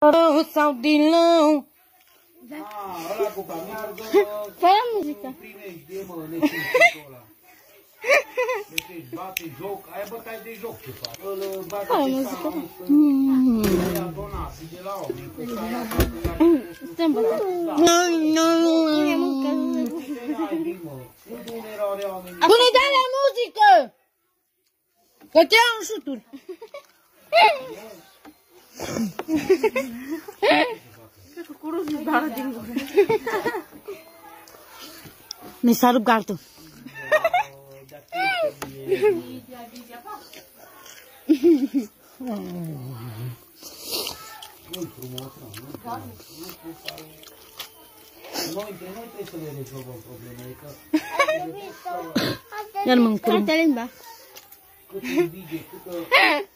Rău sau din nou. Ăla cu cameardă, Fără muzică. primești, mă, nesimțitul ăla. Deci, bate joc, aia bătaie de joc ce fac. Îl bate pe salon, ia donații de la oameni, că aia Stăm bătut. Pune de la muzică! Că te iau în șuturi. Cred că curuzul zbară din gură. Mi s-a rupt gardul. Nu-i frumos, Noi trebuie să le rezolvăm problemele, că Iar mă încurm. Carte limba. cât invidie, câtă